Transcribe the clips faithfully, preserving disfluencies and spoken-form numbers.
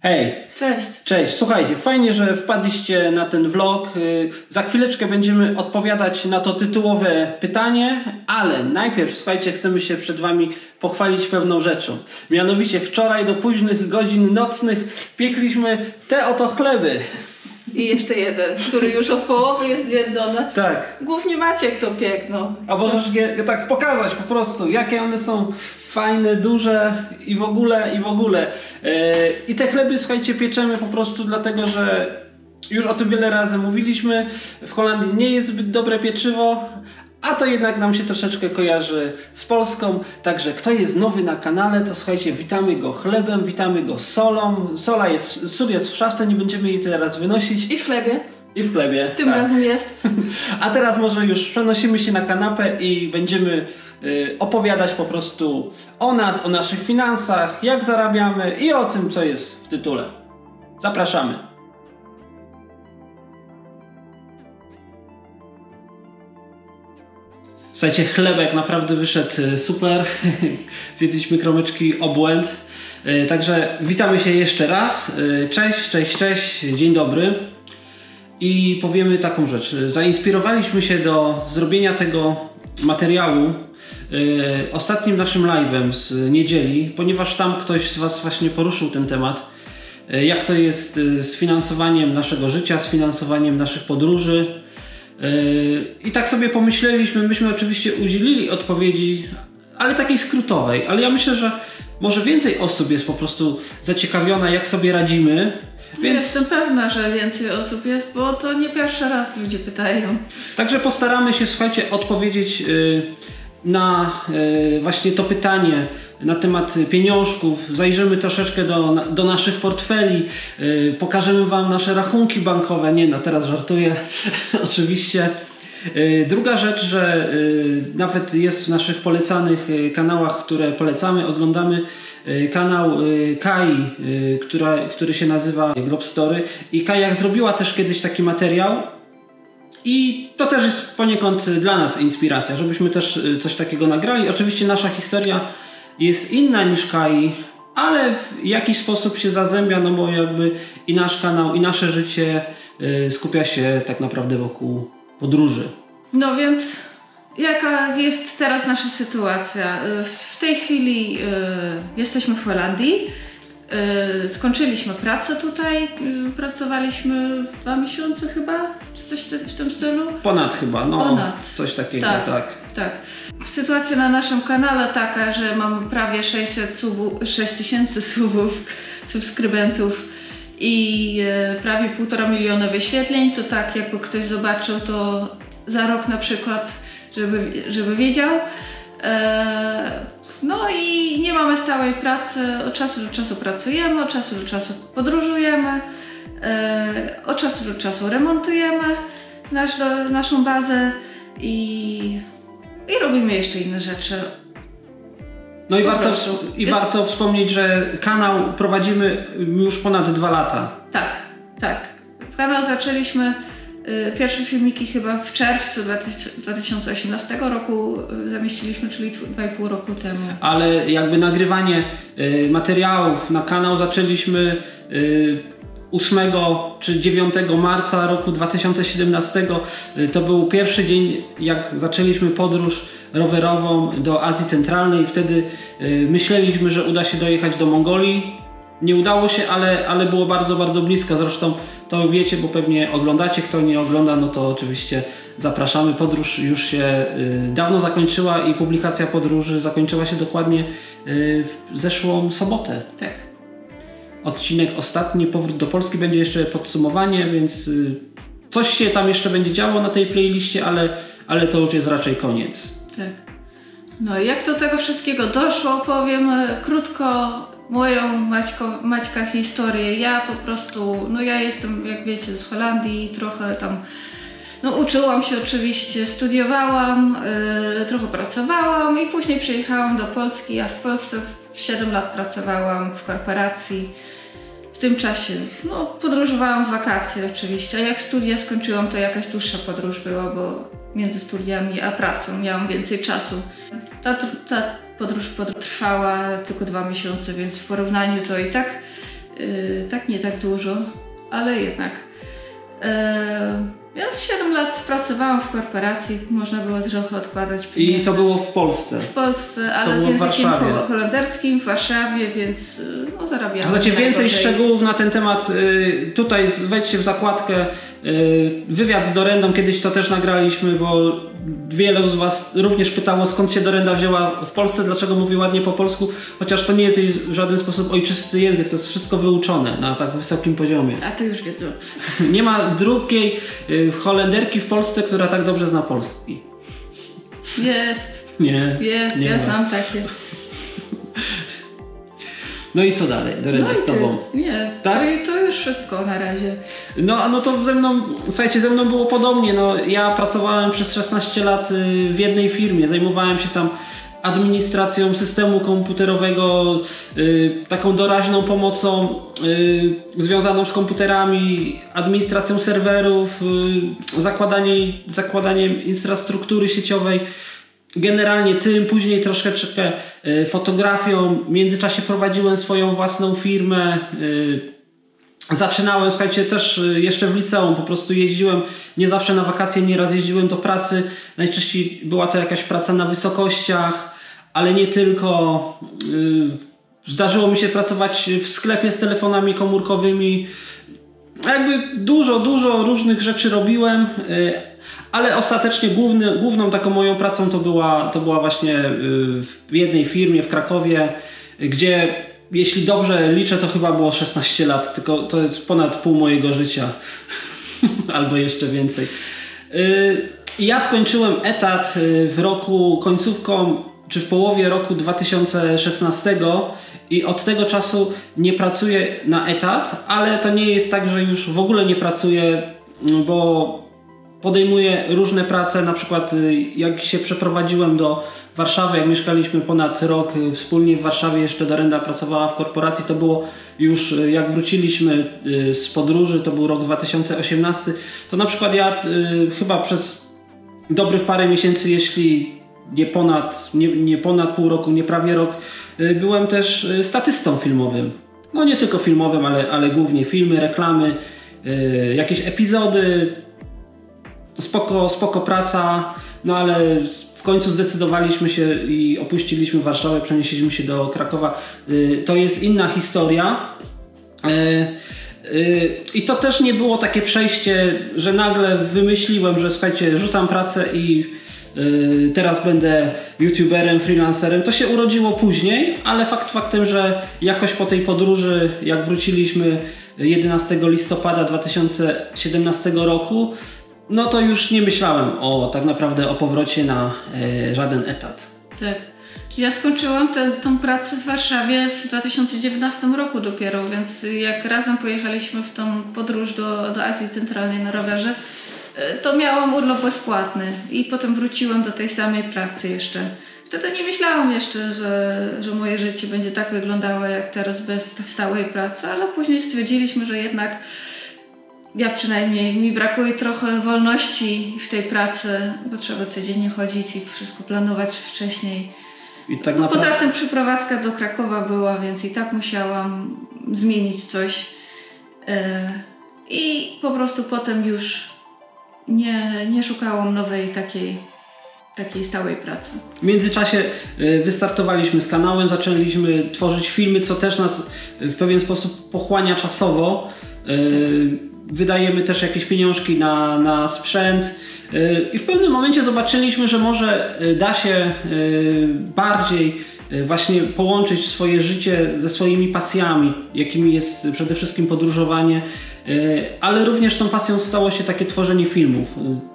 Hej! Cześć! Cześć! Słuchajcie, fajnie, że wpadliście na ten vlog. Za chwileczkę będziemy odpowiadać na to tytułowe pytanie, ale najpierw, słuchajcie, chcemy się przed Wami pochwalić pewną rzeczą. Mianowicie wczoraj do późnych godzin nocnych piekliśmy te oto chleby. I jeszcze jeden, który już od połowy jest zjedzony. Tak. Głównie Maciek to pieknął. A możesz je tak pokazać po prostu, jakie one są fajne, duże i w ogóle, i w ogóle. Yy, I te chleby, słuchajcie, pieczemy po prostu dlatego, że już o tym wiele razy mówiliśmy. W Holandii nie jest zbyt dobre pieczywo, a to jednak nam się troszeczkę kojarzy z Polską. Także kto jest nowy na kanale, to słuchajcie, witamy go chlebem, witamy go solą. Sola jest, sól jest w szafce, nie będziemy jej teraz wynosić. I w chlebie. I w chlebie. Tym tak. razem jest. A teraz może już przenosimy się na kanapę i będziemy y, opowiadać po prostu o nas, o naszych finansach, jak zarabiamy i o tym, co jest w tytule. Zapraszamy. Słuchajcie, chlebek naprawdę wyszedł super. Zjedliśmy kromeczki obłęd. Y, także witamy się jeszcze raz. Y, cześć, cześć, cześć. Dzień dobry. I powiemy taką rzecz. Zainspirowaliśmy się do zrobienia tego materiału yy, ostatnim naszym live'em z niedzieli, ponieważ tam ktoś z Was właśnie poruszył ten temat. Yy, jak to jest yy, z finansowaniem naszego życia, z finansowaniem naszych podróży. Yy, I tak sobie pomyśleliśmy, myśmy oczywiście udzielili odpowiedzi, ale takiej skrótowej. Ale ja myślę, że może więcej osób jest po prostu zaciekawiona, jak sobie radzimy. Więc... Jestem pewna, że więcej osób jest, bo to nie pierwszy raz ludzie pytają. Także postaramy się, słuchajcie, odpowiedzieć yy, na yy, właśnie to pytanie na temat pieniążków. Zajrzymy troszeczkę do, do naszych portfeli, yy, pokażemy Wam nasze rachunki bankowe. Nie, no teraz żartuję, oczywiście. Yy, druga rzecz, że yy, nawet jest w naszych polecanych yy, kanałach, które polecamy, oglądamy kanał Kai, która, który się nazywa Globstory, i Kaja zrobiła też kiedyś taki materiał i to też jest poniekąd dla nas inspiracja, żebyśmy też coś takiego nagrali. Oczywiście nasza historia jest inna niż Kai, ale w jakiś sposób się zazębia, no bo jakby i nasz kanał, i nasze życie skupia się tak naprawdę wokół podróży. No więc jaka jest teraz nasza sytuacja? W tej chwili y, jesteśmy w Holandii. Y, skończyliśmy pracę tutaj. Y, pracowaliśmy dwa miesiące chyba, czy coś w tym stylu? Ponad chyba, no. Ponad. Coś takiego, tak, tak. tak. Sytuacja na naszym kanale taka, że mamy prawie sześćset subów, sześć tysięcy subów, subskrybentów i y, prawie półtora miliona wyświetleń. To tak, jakby ktoś zobaczył to za rok na przykład, Żeby, żeby wiedział. Eee, no i nie mamy stałej pracy. Od czasu do czasu pracujemy, od czasu do czasu podróżujemy, eee, od czasu do czasu remontujemy nasz, do, naszą bazę i, i robimy jeszcze inne rzeczy. No i, po warto, i jest... warto wspomnieć, że kanał prowadzimy już ponad dwa lata. Tak, tak. Kanał zaczęliśmy. Pierwsze filmiki chyba w czerwcu dwa tysiące osiemnastego roku zamieściliśmy, czyli dwa i pół roku temu. Ale jakby nagrywanie y, materiałów na kanał zaczęliśmy y, ósmego czy dziewiątego marca roku dwa tysiące siedemnastego. Y, to był pierwszy dzień, jak zaczęliśmy podróż rowerową do Azji Centralnej. Wtedy y, myśleliśmy, że uda się dojechać do Mongolii. Nie udało się, ale, ale było bardzo, bardzo blisko. Zresztą to wiecie, bo pewnie oglądacie. Kto nie ogląda, no to oczywiście zapraszamy. Podróż już się y, dawno zakończyła i publikacja podróży zakończyła się dokładnie y, w zeszłą sobotę. Tak. Odcinek ostatni, powrót do Polski, będzie jeszcze podsumowanie, więc y, coś się tam jeszcze będzie działo na tej playliście, ale, ale to już jest raczej koniec. Tak. No i jak do tego wszystkiego doszło, powiem krótko moją Maćko, Maćka historię. Ja po prostu, no ja jestem, jak wiecie, z Holandii, trochę tam, no uczyłam się oczywiście, studiowałam, yy, trochę pracowałam i później przyjechałam do Polski, a w Polsce w siedem lat pracowałam w korporacji. W tym czasie, no podróżowałam w wakacje oczywiście, a jak studia skończyłam, to jakaś dłuższa podróż była, bo między studiami a pracą miałam więcej czasu. Ta, ta podróż, podróż trwała tylko dwa miesiące, więc w porównaniu to i tak Tak nie tak dużo, ale jednak. Więc siedem lat pracowałam w korporacji, można było trochę odkładać pieniądze. I to było w Polsce? W Polsce, ale z językiem holenderskim w Warszawie, więc no, zarabiałam. Znacie więcej szczegółów na ten temat, tutaj wejdźcie w zakładkę wywiad z Dorendą, kiedyś to też nagraliśmy, bo wiele z Was również pytało, skąd się Dorenda wzięła w Polsce, dlaczego mówi ładnie po polsku, chociaż to nie jest jej w żaden sposób ojczysty język, to jest wszystko wyuczone na tak wysokim poziomie. A ty już wiedzą. Nie ma drugiej Holenderki w Polsce, która tak dobrze zna polski. Jest. Nie. Jest, nie ja ma. znam takie. No i co dalej, Dorenda, no z Tobą? Nie, tak? to, to już wszystko na razie. No, no to ze mną, słuchajcie, ze mną było podobnie. No, ja pracowałem przez szesnaście lat w jednej firmie, zajmowałem się tam administracją systemu komputerowego, y, taką doraźną pomocą y, związaną z komputerami, administracją serwerów, y, zakładaniem, zakładaniem infrastruktury sieciowej. Generalnie tym, później troszeczkę y, fotografią. W międzyczasie prowadziłem swoją własną firmę. Y, zaczynałem, słuchajcie, też y, jeszcze w liceum. Po prostu jeździłem nie zawsze na wakacje, nieraz jeździłem do pracy. Najczęściej była to jakaś praca na wysokościach, ale nie tylko. Y, zdarzyło mi się pracować w sklepie z telefonami komórkowymi. Jakby dużo, dużo różnych rzeczy robiłem. Y, Ale ostatecznie główny, główną taką moją pracą to była, to była właśnie w jednej firmie w Krakowie, gdzie jeśli dobrze liczę, to chyba było szesnaście lat, tylko to jest ponad pół mojego życia. Albo jeszcze więcej. Ja skończyłem etat w roku końcówką, czy w połowie roku dwa tysiące szesnastego i od tego czasu nie pracuję na etat, ale to nie jest tak, że już w ogóle nie pracuję, bo podejmuję różne prace, na przykład jak się przeprowadziłem do Warszawy, jak mieszkaliśmy ponad rok wspólnie w Warszawie, jeszcze Dorenda pracowała w korporacji, to było już jak wróciliśmy z podróży, to był rok dwa tysiące osiemnasty, to na przykład ja chyba przez dobrych parę miesięcy, jeśli nie ponad, nie, nie ponad pół roku, nie prawie rok, byłem też statystą filmowym. No nie tylko filmowym, ale, ale głównie filmy, reklamy, jakieś epizody. Spoko, spoko praca, no ale w końcu zdecydowaliśmy się i opuściliśmy Warszawę, przenieśliśmy się do Krakowa. To jest inna historia. I to też nie było takie przejście, że nagle wymyśliłem, że słuchajcie, rzucam pracę i teraz będę youtuberem, freelancerem. To się urodziło później, ale fakt faktem, że jakoś po tej podróży, jak wróciliśmy jedenastego listopada dwa tysiące siedemnastego roku, no to już nie myślałem o tak naprawdę o powrocie na e, żaden etat. Tak. Ja skończyłam tę pracę w Warszawie w dwa tysiące dziewiętnastym roku dopiero, więc jak razem pojechaliśmy w tą podróż do, do Azji Centralnej na rowerze, to miałam urlop bezpłatny i potem wróciłam do tej samej pracy jeszcze. Wtedy nie myślałam jeszcze, że, że moje życie będzie tak wyglądało jak teraz bez stałej pracy, ale później stwierdziliśmy, że jednak ja przynajmniej mi brakuje trochę wolności w tej pracy, bo trzeba codziennie chodzić i wszystko planować wcześniej. I tak no, naprawdę... Poza tym przeprowadzka do Krakowa była, więc i tak musiałam zmienić coś. Yy, I po prostu potem już nie, nie szukałam nowej takiej, takiej stałej pracy. W międzyczasie wystartowaliśmy z kanałem, zaczęliśmy tworzyć filmy, co też nas w pewien sposób pochłania czasowo. Yy, Wydajemy też jakieś pieniążki na, na sprzęt i w pewnym momencie zobaczyliśmy, że może da się bardziej właśnie połączyć swoje życie ze swoimi pasjami, jakimi jest przede wszystkim podróżowanie, ale również tą pasją stało się takie tworzenie filmów.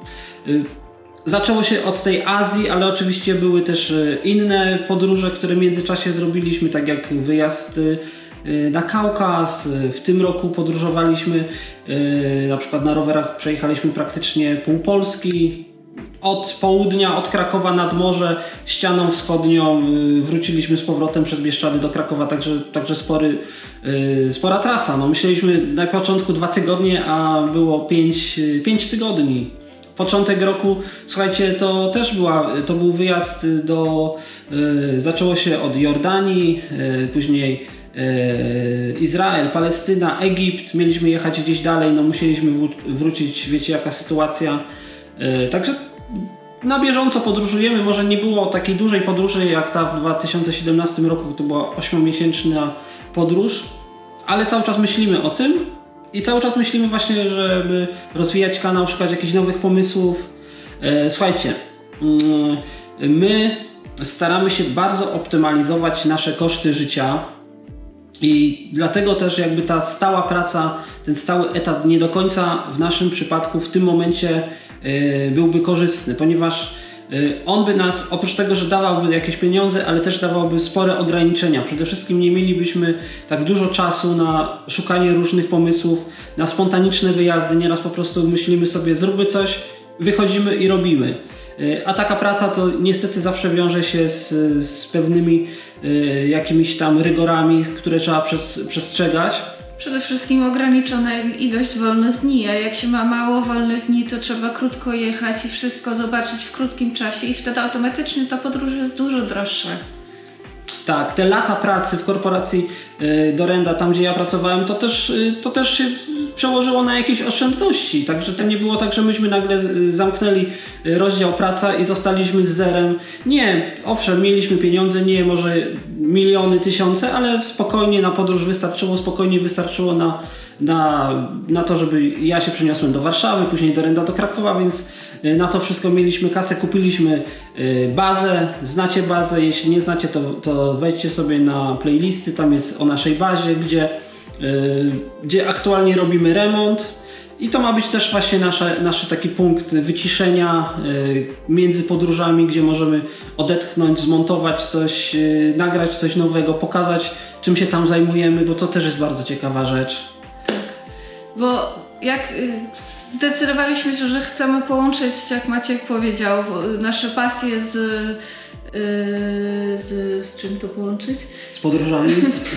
Zaczęło się od tej Azji, ale oczywiście były też inne podróże, które w międzyczasie zrobiliśmy, tak jak wyjazd na Kaukaz. W tym roku podróżowaliśmy, na przykład na rowerach przejechaliśmy praktycznie pół Polski. Od południa, od Krakowa nad morze, ścianą wschodnią wróciliśmy z powrotem przez Bieszczady do Krakowa, także, także spory, spora trasa. No, myśleliśmy na początku dwa tygodnie, a było pięć, pięć tygodni. Początek roku, słuchajcie, to też była, to był wyjazd do, zaczęło się od Jordanii, później Izrael, Palestyna, Egipt, mieliśmy jechać gdzieś dalej, no musieliśmy wrócić, wiecie jaka sytuacja. Także na bieżąco podróżujemy, może nie było takiej dużej podróży jak ta w dwa tysiące siedemnastym roku, to była ośmiomiesięczna podróż, ale cały czas myślimy o tym i cały czas myślimy właśnie, żeby rozwijać kanał, szukać jakichś nowych pomysłów. Słuchajcie, my staramy się bardzo optymalizować nasze koszty życia i dlatego też jakby ta stała praca, ten stały etat nie do końca w naszym przypadku w tym momencie byłby korzystny, ponieważ on by nas, oprócz tego, że dawałby jakieś pieniądze, ale też dawałby spore ograniczenia. Przede wszystkim nie mielibyśmy tak dużo czasu na szukanie różnych pomysłów, na spontaniczne wyjazdy. Nieraz po prostu myślimy sobie, zróbmy coś, wychodzimy i robimy. A taka praca to niestety zawsze wiąże się z, z pewnymi y, jakimiś tam rygorami, które trzeba przez, przestrzegać. Przede wszystkim ograniczona ilość wolnych dni, a jak się ma mało wolnych dni, to trzeba krótko jechać i wszystko zobaczyć w krótkim czasie i wtedy automatycznie ta podróż jest dużo droższa. Tak, te lata pracy w korporacji y, Dorenda, tam gdzie ja pracowałem, to też, y, to też się przełożyło na jakieś oszczędności. Także to nie było tak, że myśmy nagle y, zamknęli y, rozdział praca i zostaliśmy z zerem. Nie, owszem, mieliśmy pieniądze, nie może miliony, tysiące, ale spokojnie na podróż wystarczyło, spokojnie wystarczyło na, na, na to, żeby ja się przeniosłem do Warszawy, później Dorenda do Krakowa, więc na to wszystko mieliśmy kasę, kupiliśmy bazę, znacie bazę, jeśli nie znacie, to, to wejdźcie sobie na playlisty, tam jest o naszej bazie, gdzie, gdzie aktualnie robimy remont i to ma być też właśnie nasze, nasz taki punkt wyciszenia między podróżami, gdzie możemy odetchnąć, zmontować coś, nagrać coś nowego, pokazać czym się tam zajmujemy, bo to też jest bardzo ciekawa rzecz. Bo jak zdecydowaliśmy się, że chcemy połączyć, jak Maciek powiedział, nasze pasje z, z, z czym to połączyć? Z podróżami?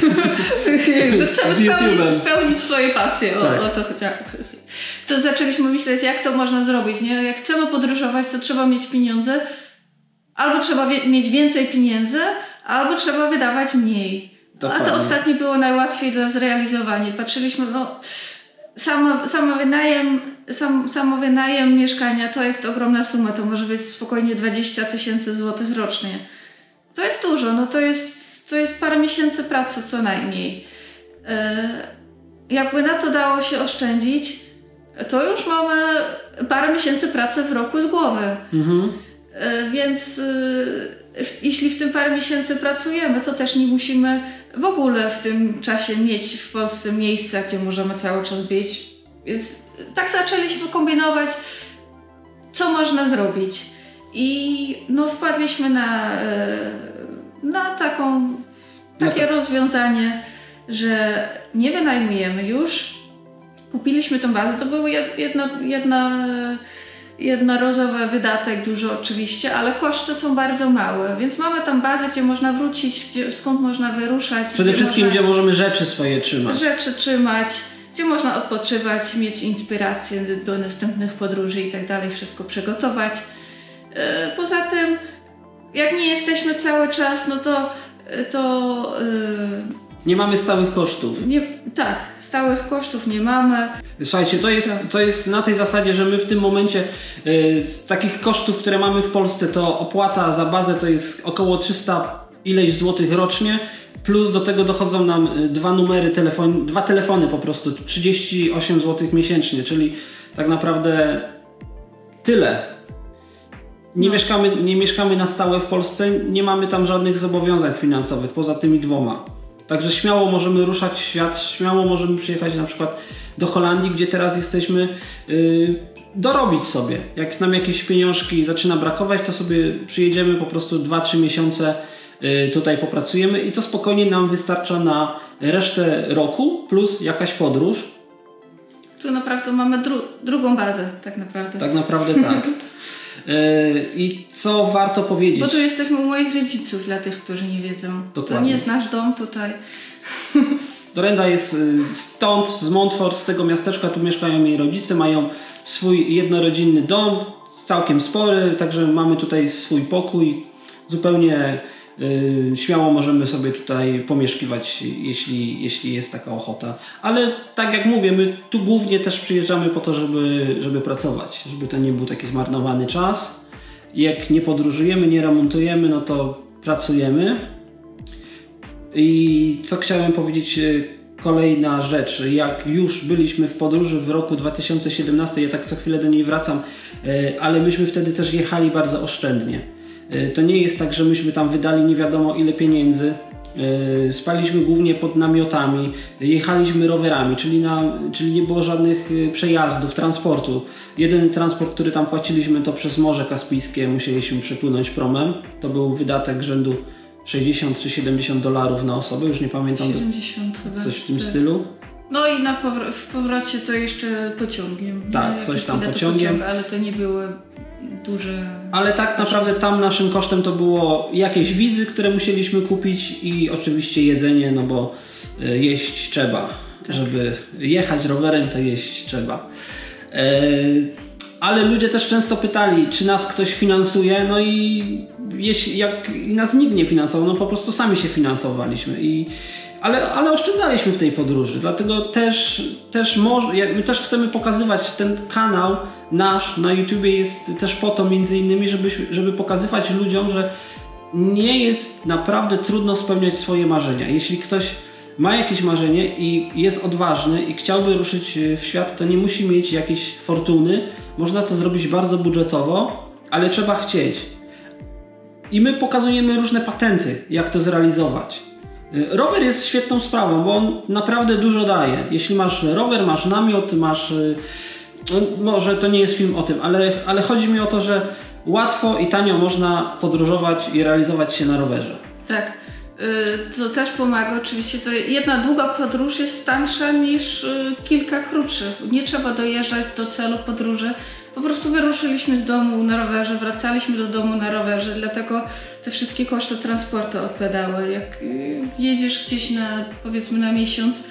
Że chcemy spełnić, spełnić swoje pasje, o, tak. o to chodziło. To zaczęliśmy myśleć, jak to można zrobić, nie? Jak chcemy podróżować, to trzeba mieć pieniądze, albo trzeba wie- mieć więcej pieniędzy, albo trzeba wydawać mniej. Dokładnie. A to ostatnie było najłatwiej do zrealizowania. Patrzyliśmy, no Samo, samo, wynajem, sam, samo wynajem mieszkania to jest ogromna suma, to może być spokojnie dwadzieścia tysięcy złotych rocznie. To jest dużo, no to jest, to jest parę miesięcy pracy co najmniej. Yy, jakby na to dało się oszczędzić, to już mamy parę miesięcy pracy w roku z głowy. Mhm. Yy, więc yy, jeśli w tym parę miesięcy pracujemy, to też nie musimy w ogóle w tym czasie mieć w Polsce miejsca, gdzie możemy cały czas być. Więc tak zaczęliśmy kombinować, co można zrobić. I no wpadliśmy na, na taką, takie no to... rozwiązanie, że nie wynajmujemy już. Kupiliśmy tą bazę, to był jedna, jedna, jednorazowy wydatek, dużo oczywiście, ale koszty są bardzo małe, więc mamy tam bazę, gdzie można wrócić, gdzie, skąd można wyruszać. Przede gdzie wszystkim, można, gdzie możemy rzeczy swoje trzymać. Rzeczy trzymać, gdzie można odpoczywać, mieć inspirację do następnych podróży i tak dalej, wszystko przygotować. Poza tym, jak nie jesteśmy cały czas, no to... to nie mamy stałych kosztów. Nie, tak, stałych kosztów nie mamy. Słuchajcie, to jest, to jest na tej zasadzie, że my w tym momencie y, z takich kosztów, które mamy w Polsce, to opłata za bazę to jest około trzysta ileś złotych rocznie, plus do tego dochodzą nam dwa numery telefon, dwa telefony po prostu, trzydzieści osiem złotych miesięcznie, czyli tak naprawdę tyle. Nie, no. mieszkamy, nie mieszkamy na stałe w Polsce, nie mamy tam żadnych zobowiązań finansowych poza tymi dwoma. Także śmiało możemy ruszać w świat, śmiało możemy przyjechać na przykład do Holandii, gdzie teraz jesteśmy, yy, dorobić sobie. Jak nam jakieś pieniążki zaczyna brakować, to sobie przyjedziemy po prostu dwa trzy miesiące yy, tutaj popracujemy i to spokojnie nam wystarcza na resztę roku plus jakaś podróż. Tu naprawdę mamy dru- drugą bazę tak naprawdę. Tak naprawdę tak. I co warto powiedzieć? Bo tu jesteśmy u moich rodziców, dla tych, którzy nie wiedzą. Dokładnie. To nie jest nasz dom tutaj. Dorenda jest stąd, z Montfort, z tego miasteczka, tu mieszkają jej rodzice, mają swój jednorodzinny dom, całkiem spory, także mamy tutaj swój pokój, zupełnie Yy, śmiało możemy sobie tutaj pomieszkiwać, jeśli, jeśli jest taka ochota. Ale tak jak mówię, my tu głównie też przyjeżdżamy po to, żeby, żeby pracować, żeby to nie był taki zmarnowany czas. Jak nie podróżujemy, nie remontujemy, no to pracujemy. I co chciałem powiedzieć, kolejna rzecz, jak już byliśmy w podróży w roku dwa tysiące siedemnastym, ja tak co chwilę do niej wracam, ale myśmy wtedy też jechali bardzo oszczędnie. To nie jest tak, że myśmy tam wydali nie wiadomo ile pieniędzy. Spaliśmy głównie pod namiotami, jechaliśmy rowerami, czyli, na, czyli nie było żadnych przejazdów, transportu. Jedyny transport, który tam płaciliśmy, to przez Morze Kaspijskie musieliśmy przepłynąć promem. To był wydatek rzędu sześćdziesiąt czy siedemdziesiąt dolarów na osobę, już nie pamiętam. siedemdziesiąt chyba. Coś w tym tak. stylu. No i na powr- w powrocie to jeszcze pociągiem. Tak, no, coś tam to pociągiem. Pociąg, ale to nie były duże... Ale tak naprawdę tam naszym kosztem to było jakieś wizy, które musieliśmy kupić i oczywiście jedzenie, no bo jeść trzeba. Tak. Żeby jechać rowerem, to jeść trzeba. E, ale ludzie też często pytali, czy nas ktoś finansuje, no i jeśli, jak i nas nikt nie finansował, no po prostu sami się finansowaliśmy. I Ale, ale oszczędzaliśmy w tej podróży, dlatego też, też może, my też chcemy pokazywać ten kanał nasz na YouTubie jest też po to między innymi, żeby, żeby pokazywać ludziom, że nie jest naprawdę trudno spełniać swoje marzenia. Jeśli ktoś ma jakieś marzenie i jest odważny i chciałby ruszyć w świat, to nie musi mieć jakiejś fortuny, można to zrobić bardzo budżetowo, ale trzeba chcieć. I my pokazujemy różne patenty, jak to zrealizować. Rower jest świetną sprawą, bo on naprawdę dużo daje. Jeśli masz rower, masz namiot, masz... No, może to nie jest film o tym, ale, ale chodzi mi o to, że łatwo i tanio można podróżować i realizować się na rowerze. Tak, to też pomaga. Oczywiście to jedna długa podróż jest tańsza niż kilka krótszych. Nie trzeba dojeżdżać do celu podróży. Po prostu wyruszyliśmy z domu na rowerze, wracaliśmy do domu na rowerze, dlatego te wszystkie koszty transportu odpadały. Jak jedziesz gdzieś na, powiedzmy na miesiąc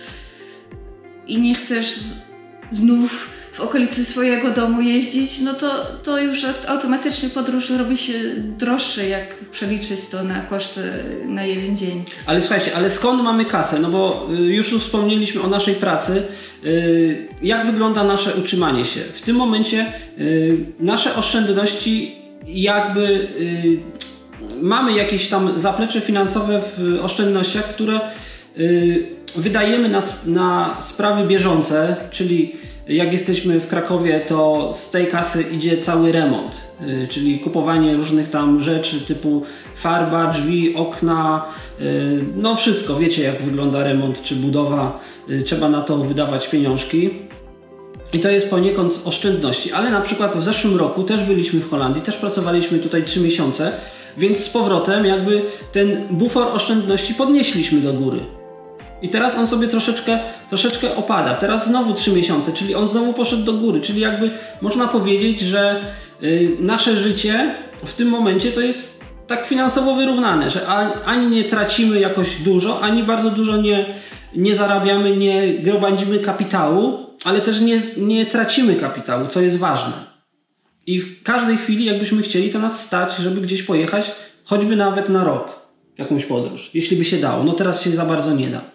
i nie chcesz z, znów w okolicy swojego domu jeździć, no to, to już automatycznie podróż robi się droższe, jak przeliczyć to na koszty na jeden dzień. Ale słuchajcie, ale skąd mamy kasę? No bo już tu wspomnieliśmy o naszej pracy. Jak wygląda nasze utrzymanie się? W tym momencie nasze oszczędności jakby mamy jakieś tam zaplecze finansowe w oszczędnościach, które wydajemy na, na sprawy bieżące, czyli jak jesteśmy w Krakowie, to z tej kasy idzie cały remont, yy, czyli kupowanie różnych tam rzeczy typu farba, drzwi, okna, yy, no wszystko, wiecie jak wygląda remont czy budowa, yy, trzeba na to wydawać pieniążki i to jest poniekąd z oszczędności, ale na przykład w zeszłym roku też byliśmy w Holandii, też pracowaliśmy tutaj trzy miesiące, więc z powrotem jakby ten bufor oszczędności podnieśliśmy do góry. I teraz on sobie troszeczkę, troszeczkę opada. Teraz znowu trzy miesiące, czyli on znowu poszedł do góry. Czyli jakby można powiedzieć, że y, nasze życie w tym momencie to jest tak finansowo wyrównane, że ani, ani nie tracimy jakoś dużo, ani bardzo dużo nie, nie zarabiamy, nie gromadzimy kapitału, ale też nie, nie tracimy kapitału, co jest ważne. I w każdej chwili, jakbyśmy chcieli, to nas stać, żeby gdzieś pojechać, choćby nawet na rok. Jakąś podróż, jeśli by się dało. No teraz się za bardzo nie da.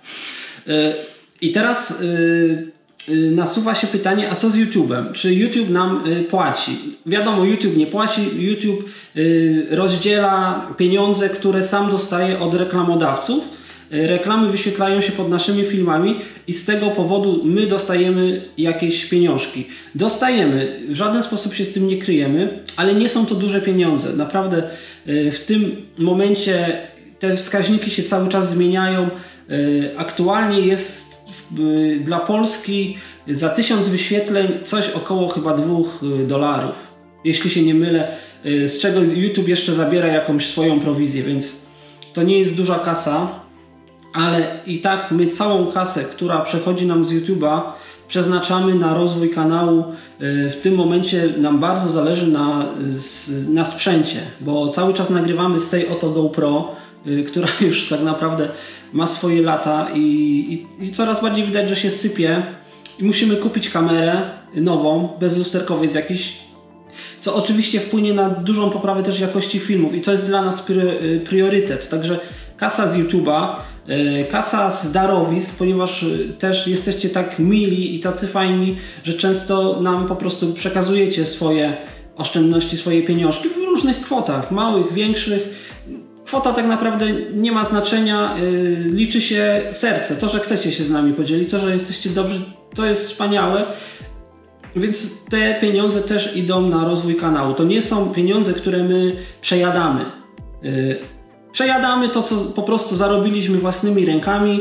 I teraz nasuwa się pytanie, a co z YouTube'em? Czy YouTube nam płaci? Wiadomo, YouTube nie płaci. YouTube rozdziela pieniądze, które sam dostaje od reklamodawców. Reklamy wyświetlają się pod naszymi filmami i z tego powodu my dostajemy jakieś pieniążki. Dostajemy, w żaden sposób się z tym nie kryjemy, ale nie są to duże pieniądze. Naprawdę w tym momencie te wskaźniki się cały czas zmieniają. Aktualnie jest dla Polski za tysiąc wyświetleń coś około chyba dwóch dolarów. Jeśli się nie mylę, z czego YouTube jeszcze zabiera jakąś swoją prowizję, więc to nie jest duża kasa, ale i tak my całą kasę, która przechodzi nam z YouTube'a, przeznaczamy na rozwój kanału. W tym momencie nam bardzo zależy na, na sprzęcie, bo cały czas nagrywamy z tej oto GoPro, która już tak naprawdę ma swoje lata i, i, i coraz bardziej widać, że się sypie i musimy kupić kamerę nową, bezlusterkowiec jakiś co oczywiście wpłynie na dużą poprawę też jakości filmów i to jest dla nas priorytet. Także kasa z YouTube'a, kasa z darowizn, ponieważ też jesteście tak mili i tacy fajni, że często nam po prostu przekazujecie swoje oszczędności, swoje pieniążki w różnych kwotach, małych, większych. Kwota tak naprawdę nie ma znaczenia, liczy się serce, to, że chcecie się z nami podzielić, to, że jesteście dobrzy, to jest wspaniałe. Więc te pieniądze też idą na rozwój kanału. To nie są pieniądze, które my przejadamy. Przejadamy to, co po prostu zarobiliśmy własnymi rękami,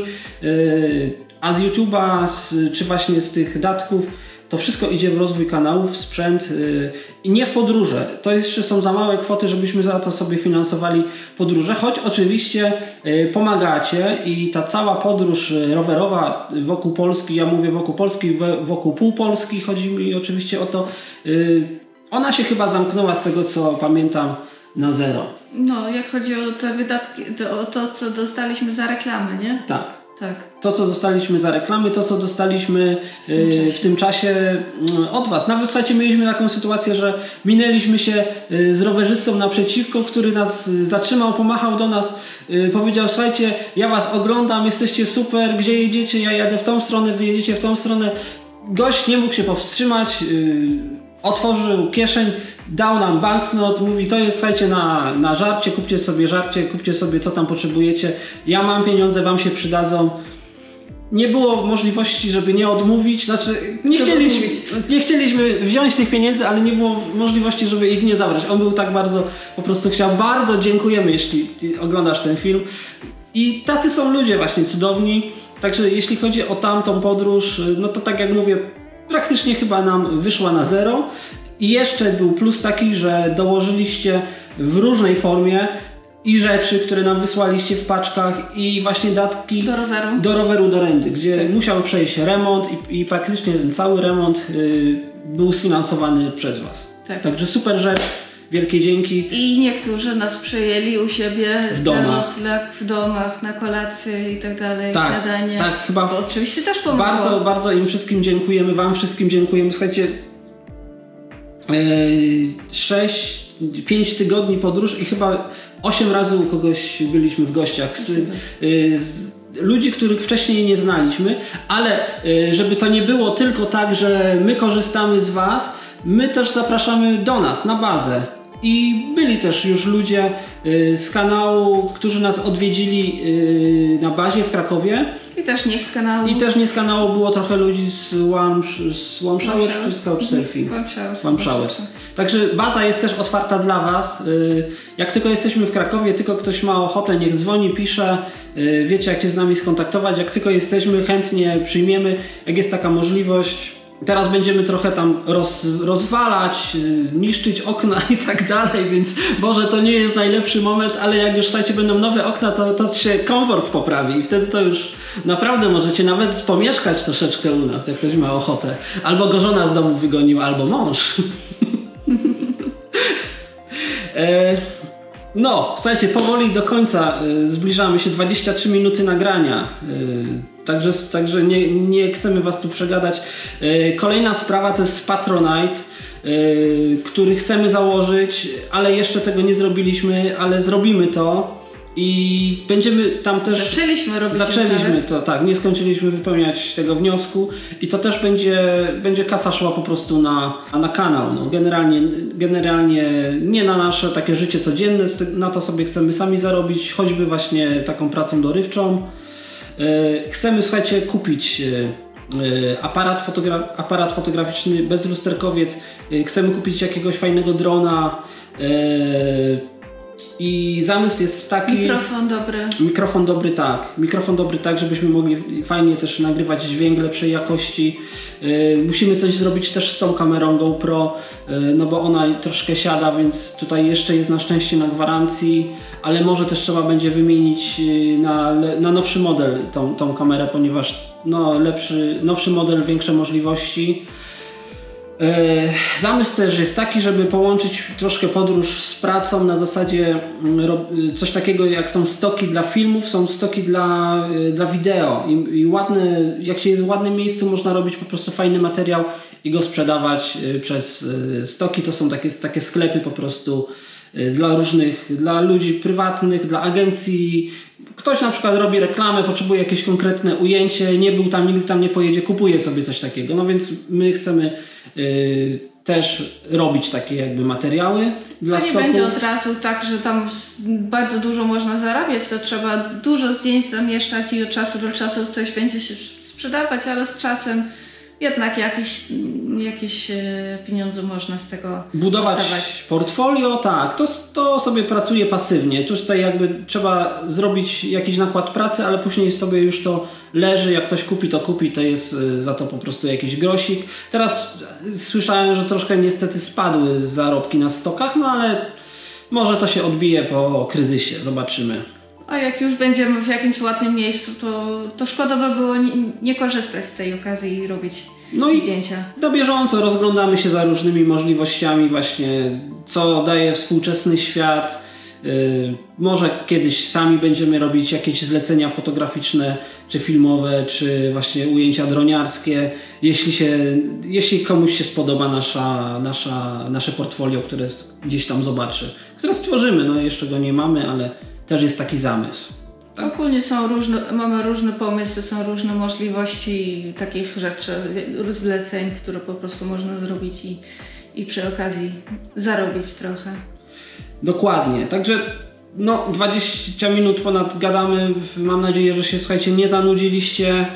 a z YouTube'a czy właśnie z tych datków to wszystko idzie w rozwój kanału, w sprzęt i nie w podróże. To jeszcze są za małe kwoty, żebyśmy za to sobie finansowali podróże, choć oczywiście pomagacie i ta cała podróż rowerowa wokół Polski, ja mówię wokół Polski, wokół pół Polski, chodzi mi oczywiście o to, ona się chyba zamknęła z tego, co pamiętam, na zero. No, jak chodzi o te wydatki, o to, co dostaliśmy za reklamy, nie? Tak. Tak. To, co dostaliśmy za reklamy, to, co dostaliśmy w tym czasie, w tym czasie od Was. Nawet, słuchajcie, mieliśmy taką sytuację, że minęliśmy się z rowerzystą naprzeciwko, który nas zatrzymał, pomachał do nas, powiedział: słuchajcie, ja Was oglądam, jesteście super, gdzie jedziecie? Ja jadę w tą stronę, wy jedziecie w tą stronę. Gość nie mógł się powstrzymać, otworzył kieszeń, dał nam banknot, mówi: to jest, słuchajcie, na, na żarcie, kupcie sobie żarcie, kupcie sobie co tam potrzebujecie, ja mam pieniądze, wam się przydadzą. Nie było możliwości, żeby nie odmówić, znaczy nie chcieliśmy, nie chcieliśmy wziąć tych pieniędzy, ale nie było możliwości, żeby ich nie zabrać. On był tak bardzo, po prostu chciał. Bardzo dziękujemy, jeśli oglądasz ten film. I tacy są ludzie właśnie cudowni. Także jeśli chodzi o tamtą podróż, no to tak jak mówię, praktycznie chyba nam wyszła na zero. I jeszcze był plus taki, że dołożyliście w różnej formie i rzeczy, które nam wysłaliście w paczkach, i właśnie datki do roweru, do, roweru, do renty, gdzie tak. musiał przejść remont i, i praktycznie ten cały remont y, był sfinansowany przez Was. Tak. Także super rzecz, wielkie dzięki. I niektórzy nas przyjęli u siebie w domach, na nocleg, w domach, na kolację i tak dalej, tak, śniadanie. Tak, chyba to oczywiście też pomogło. Bardzo, bardzo im wszystkim dziękujemy, Wam wszystkim dziękujemy. Słuchajcie, sześć, pięć tygodni podróż i chyba osiem razy u kogoś byliśmy w gościach. Z, z ludzi, których wcześniej nie znaliśmy, ale żeby to nie było tylko tak, że my korzystamy z Was, my też zapraszamy do nas na bazę. I byli też już ludzie z kanału, którzy nas odwiedzili na bazie w Krakowie. I też nie z kanału. I też nie z kanału było trochę ludzi z Łomżałek czy z Couchsurfing. Łomżałek. Także baza jest też otwarta dla Was. Jak tylko jesteśmy w Krakowie, tylko ktoś ma ochotę, niech dzwoni, pisze. Wiecie, jak się z nami skontaktować. Jak tylko jesteśmy, chętnie przyjmiemy, jak jest taka możliwość. Teraz będziemy trochę tam roz, rozwalać, niszczyć okna i tak dalej, więc Boże, to nie jest najlepszy moment, ale jak już, słuchajcie, będą nowe okna, to, to się komfort poprawi i wtedy to już naprawdę możecie nawet pomieszkać troszeczkę u nas, jak ktoś ma ochotę. Albo go żona z domu wygoniła, albo mąż. e, no, słuchajcie, powoli do końca e, zbliżamy się, dwadzieścia trzy minuty nagrania. E, Także, także nie, nie chcemy Was tu przegadać. Kolejna sprawa to jest Patronite, który chcemy założyć, ale jeszcze tego nie zrobiliśmy, ale zrobimy to i będziemy tam też... Zaczęliśmy robić. Zaczęliśmy to, tak. Nie skończyliśmy wypełniać tego wniosku i to też będzie, będzie kasa szła po prostu na, na kanał. No, generalnie, generalnie nie na nasze takie życie codzienne, na to sobie chcemy sami zarobić, choćby właśnie taką pracą dorywczą. Chcemy, słuchajcie, kupić aparat, fotogra- aparat fotograficzny, bezlusterkowiec. Chcemy kupić jakiegoś fajnego drona. I zamysł jest taki... Mikrofon dobry. Mikrofon dobry, tak. Mikrofon dobry, tak, żebyśmy mogli fajnie też nagrywać dźwięk lepszej jakości. Musimy coś zrobić też z tą kamerą GoPro, no bo ona troszkę siada, więc tutaj jeszcze jest na szczęście na gwarancji, ale może też trzeba będzie wymienić na, na nowszy model tą, tą kamerę, ponieważ no, lepszy, nowszy model, większe możliwości. Zamysł też jest taki, żeby połączyć troszkę podróż z pracą na zasadzie coś takiego jak są stoki dla filmów, są stoki dla, dla wideo i, i ładne, jak się jest w ładnym miejscu, można robić po prostu fajny materiał i go sprzedawać przez stoki. To są takie, takie sklepy po prostu dla różnych, dla ludzi prywatnych, dla agencji. Ktoś na przykład robi reklamę, potrzebuje jakieś konkretne ujęcie, nie był tam, nigdy tam nie pojedzie, kupuje sobie coś takiego. No więc my chcemy y, też robić takie jakby materiały dla stoków. To nie będzie od razu tak, że tam bardzo dużo można zarabiać, to trzeba dużo zdjęć zamieszczać i od czasu do czasu coś będzie się sprzedawać, ale z czasem jednak jakieś, jakieś pieniądze można z tego budować dostawać. Portfolio, tak, to, to sobie pracuje pasywnie. Tutaj jakby trzeba zrobić jakiś nakład pracy, ale później sobie już to leży, jak ktoś kupi, to kupi, to jest za to po prostu jakiś grosik. Teraz słyszałem, że troszkę niestety spadły zarobki na stokach, no ale może to się odbije po kryzysie, zobaczymy. A jak już będziemy w jakimś ładnym miejscu, to, to szkoda by było nie, nie korzystać z tej okazji i robić no i zdjęcia. Na bieżąco rozglądamy się za różnymi możliwościami właśnie, co daje współczesny świat. Yy, może kiedyś sami będziemy robić jakieś zlecenia fotograficzne, czy filmowe, czy właśnie ujęcia droniarskie. Jeśli, się, jeśli komuś się spodoba nasza, nasza, nasze portfolio, które gdzieś tam zobaczy, które stworzymy, no jeszcze go nie mamy, ale też jest taki zamysł. Tak? Ogólnie są różne, mamy różne pomysły, są różne możliwości takich rzeczy, zleceń, które po prostu można zrobić i, i przy okazji zarobić trochę. Dokładnie, także no dwadzieścia minut ponad gadamy, mam nadzieję, że się słuchajcie nie zanudziliście.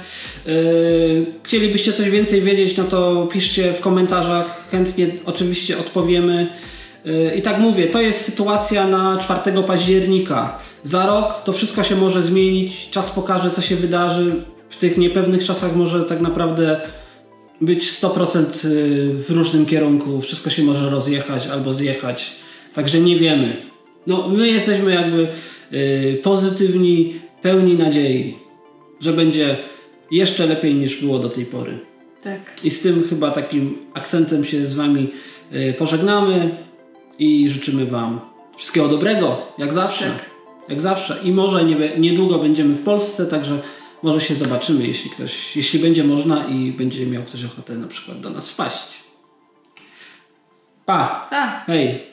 Yy, chcielibyście coś więcej wiedzieć, no to piszcie w komentarzach, chętnie oczywiście odpowiemy. I tak mówię, to jest sytuacja na czwartego października. Za rok to wszystko się może zmienić, czas pokaże, co się wydarzy. W tych niepewnych czasach może tak naprawdę być sto procent w różnym kierunku. Wszystko się może rozjechać albo zjechać. Także nie wiemy. No, my jesteśmy jakby yy, pozytywni, pełni nadziei, że będzie jeszcze lepiej niż było do tej pory. Tak. I z tym chyba takim akcentem się z Wami yy, pożegnamy. I życzymy Wam wszystkiego dobrego, jak zawsze. Tak. Jak zawsze. I może nie, niedługo będziemy w Polsce, także może się zobaczymy, jeśli ktoś, jeśli będzie można i będzie miał ktoś ochotę na przykład do nas wpaść. Pa! Pa. Hej!